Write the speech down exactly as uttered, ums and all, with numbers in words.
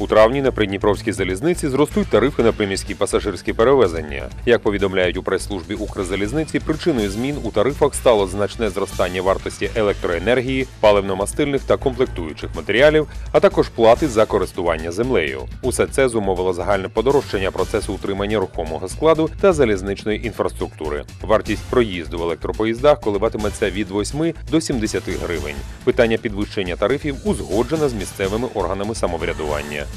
У травні на Придніпровській залізниці зростуть тарифи на приміські пасажирські перевезення. Як повідомляють у прес-службі Укрзалізниці, причиною змін у тарифах стало значне зростання вартості електроенергії, паливно-мастильних та комплектуючих матеріалів, а також плати за користування землею. Усе це зумовило загальне подорожчання процесу утримання рухомого складу та залізничної інфраструктури. Вартість проїзду в електропоїздах коливатиметься від восьми до сімдесяти гривень. Питання підвищення тарифів узгоджено з місцевими органами самоврядування.